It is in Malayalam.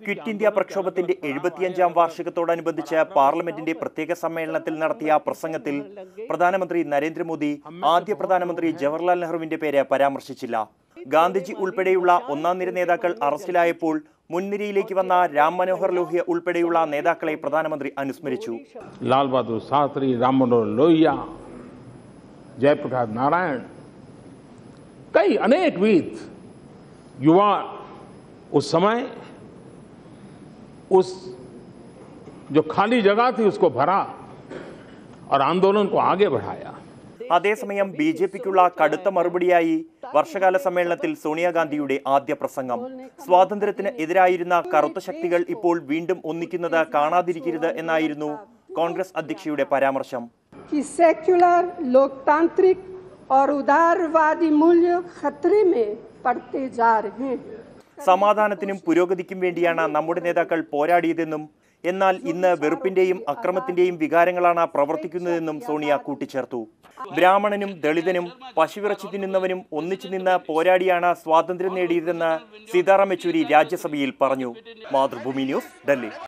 ക്വിറ്റ് ഇന്ത്യ പ്രക്ഷോഭത്തിന്റെ 75ാം വാർഷികത്തോടനുബന്ധിച്ച് പാർലമെന്റിന്റെ പ്രത്യേക സമ്മേളനത്തിൽ നടത്തിയ പ്രസംഗത്തിൽ പ്രധാനമന്ത്രി നരേന്ദ്രമോദി ആദ്യ പ്രധാനമന്ത്രി ജവഹർലാൽ നെഹ്റുവിന്റെ പേര് പരാമർശിച്ചില്ല. ഗാന്ധിജി ഉൾപ്പെടെയുള്ള ഒന്നാം നിര നേതാക്കൾ അറസ്റ്റിലായപ്പോൾ മുൻനിരയിലേക്ക് വന്ന രാം മനോഹർ ലോഹ്യ ഉൾപ്പെടെയുള്ള നേതാക്കളെ പ്രധാനമന്ത്രി അനുസ്മരിച്ചു. लाल बहादुर शास्त्री, राम मनोहर लोहिया, जयप्रकाश नारायण, कई अनेक वीर युवा उस समय उस जो खाली जगह थी उसको भरा और आंदोलन को आगे बढ़ाया. അതേസമയം ബിജെപിക്കുള്ള കടുത്ത മറുപടിയായി വർഷകാല സമ്മേളനത്തിൽ സോണിയാഗാന്ധിയുടെ ആദ്യ പ്രസംഗം. സ്വാതന്ത്ര്യത്തിന് എതിരായിരുന്ന കറുത്ത ശക്തികൾ ഇപ്പോൾ വീണ്ടും ഒന്നിക്കുന്നത് കാണാതിരിക്കരുത് എന്നായിരുന്നു കോൺഗ്രസ് അധ്യക്ഷയുടെ പരാമർശം. सेक्युलर लोकतांत्रिक और उदारवादी मूल्य खतरे में पड़ते जा रहे हैं. സമാധാനത്തിനും പുരോഗതിക്കും വേണ്ടിയാണ് നമ്മുടെ നേതാക്കൾ പോരാടിയതെന്നും എന്നാൽ ഇന്ന് വെറുപ്പിന്റെയും അക്രമത്തിന്റെയും വികാരങ്ങളാണ് പ്രവർത്തിക്കുന്നതെന്നും സോണിയ കൂട്ടിച്ചേർത്തു. ബ്രാഹ്മണനും ദളിതനും പശുവിറച്ചി തിന്നുന്നവനും ഒന്നിച്ചു നിന്ന് പോരാടിയാണ് സ്വാതന്ത്ര്യം നേടിയതെന്ന് സീതാറാം യെച്ചൂരി രാജ്യസഭയിൽ പറഞ്ഞു. മാതൃഭൂമി ന്യൂസ്, ഡൽഹി.